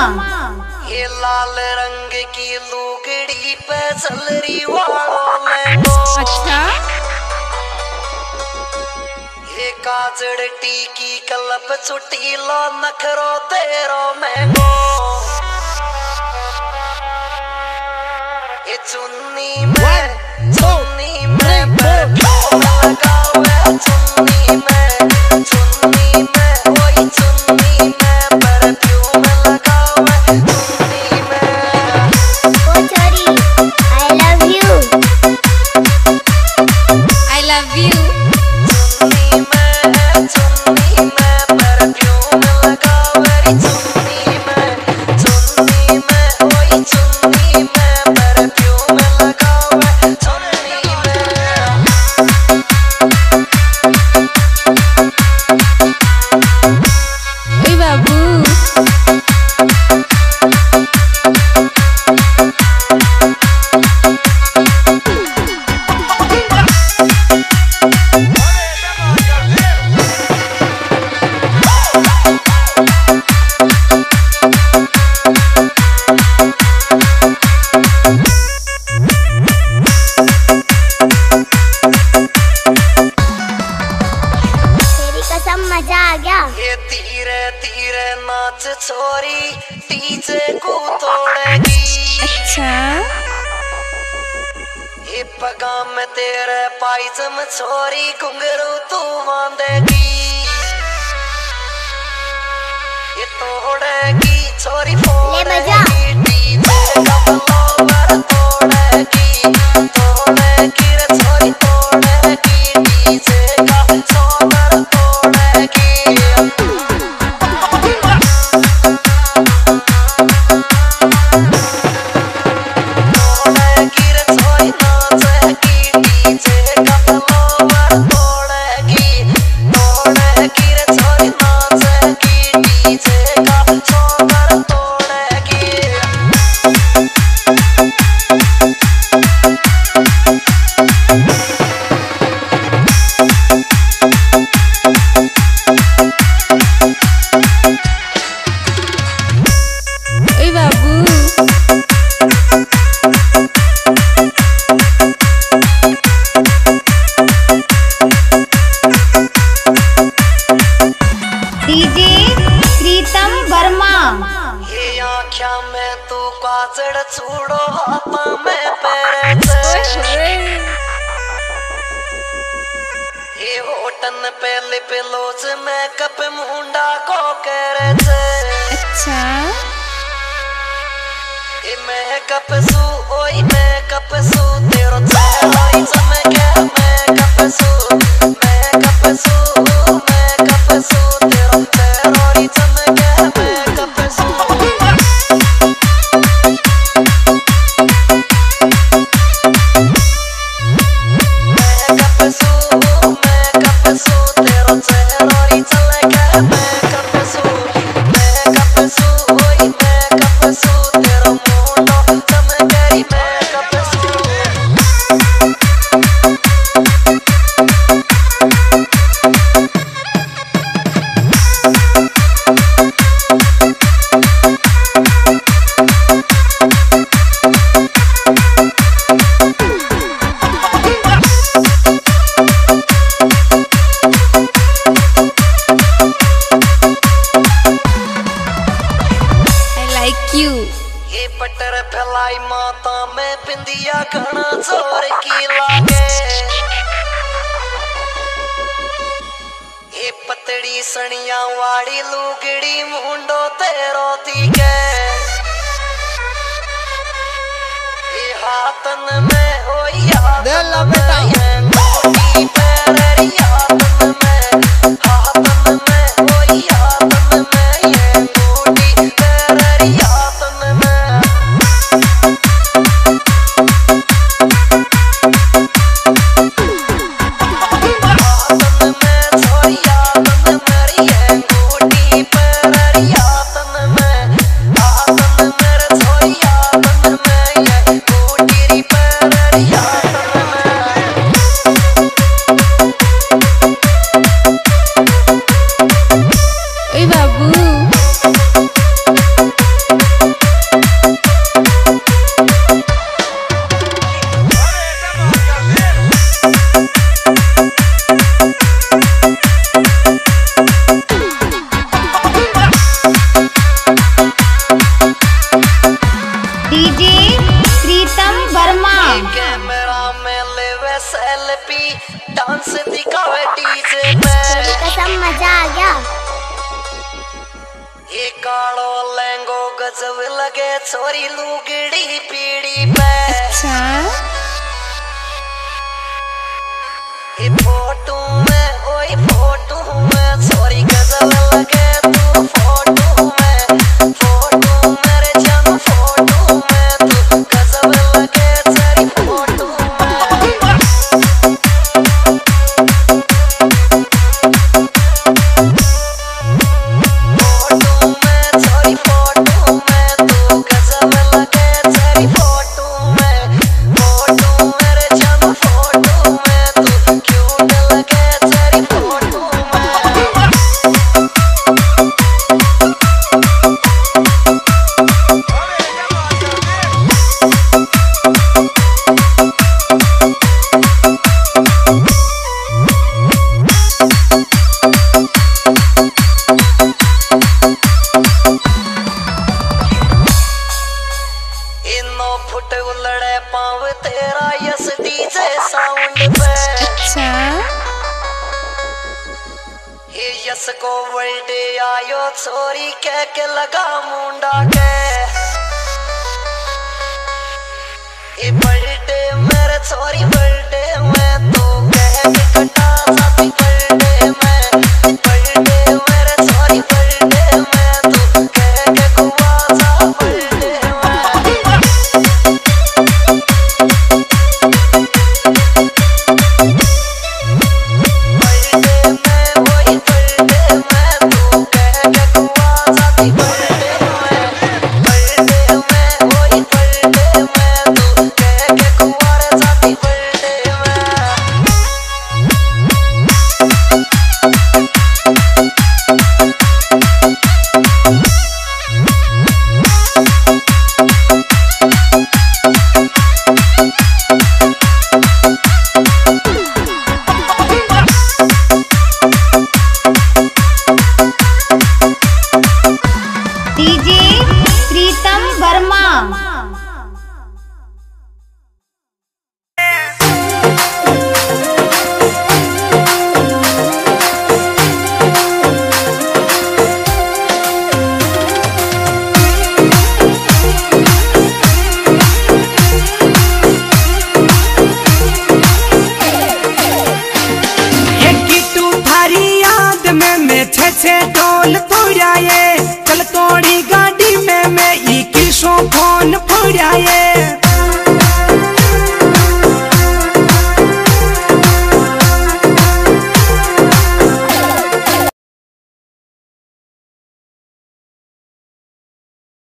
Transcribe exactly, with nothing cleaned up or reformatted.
ये लाल रंग की लुगड़ी पे चलरी वालों लहंगो। अच्छा ये काजड़ टीकी कलब छुट्टी लो नखरो तेरो महंगो। ये चुन्नी में चुन्नी में परफ्यूम लगावे चुन्नी में चुन्नी में वही चुन्नी में परफ्यूम लगावे चुन्नी में। ओ छोरी I love you I love you। चुन्नी में चुन्नी में परफ्यूम लगावे चुन्नी में चुन्नी में वही चुन्नी में परफ्यूम लगावे चुन्नी में। ओए बाबू मजा आ गया। ये धीरे धीरे नाच छोरी डीजे को तोड़ेगी। अच्छा ये पगा में तेरे पायजम छोरी घुंघरू तू बांधेगी। ये तोड़ेगी छोरी फोड़ेगी डीजे का फ्लोवर तोड़ेगी तोड़ेगी रे छोरी तोड़ेगी डीजे का फ्लोवर तोड़ेगी। ओए बाबू डीजे प्रीतम वर्मा। ये आँखिया में तू काजड़ छूड़ो हाथा में पैर से। ये होटन पे लिप लोज में कप मुंडा को करे से। अच्छा ये मैं कप सू ओई मैं कप सू तेरो चेहरा चमके मैं कप सू मैं कप सू मैं कप सू तेरो चेहरा चमके मैं कप सू। मैं कप सू मैं कप सू तेरो चेहरा चमके मैं कप सू मैं कप सू ओई मैं कप सू तेरो मुंडो चमके मैं कप सू। I like you। ये पटर फैलाई माता में बिंदिया घना जोर की लागे। ये पतड़ी सनिया वाड़ी लुगड़ी मुंडो तेरो दिखे। ये हाथन में ओ याद में ये मोटी पैरी हाथन में हाथन में ओ यादन में ये मोटी पैरी हाथन में। Yeah. गजब लगे छोरी लुगड़ी पीड़ी पे। अच्छा ये फोटो में ओए फोटो में छोरी गजब लगे तू फोटो में, फोटो मेरे जान फोटो में तू गजब लगे तेरी फोटो में। फोटो में छोरी फोटो में तू गजब लगे तेरी फोटो में, फोटो मेरे जान फोटो में तू क्यूट लगे तेरी फोटो में। इनो फुट उलड़े पाव तेरा यस डीजे साउंड पे। अच्छा ये यस को वर्ल्डे आयो छोरी कह के लगा मुंडा के। ये बर्थडे मेरे छोरी बर्थडे में तू कह के कटा साथी बर्थडे में, बर्थडे मेरे छोरी बर्थडे में तू कह के गुआ सा बर्थडे में। बर्थडे में वही बर्थडे में तू कह के गुआ साथी बर्थडे में, बर्थडे में वही बर्थडे में तू कह के गुआ रे साथी बर्थडे में। डीजे प्रीतम वर्मा।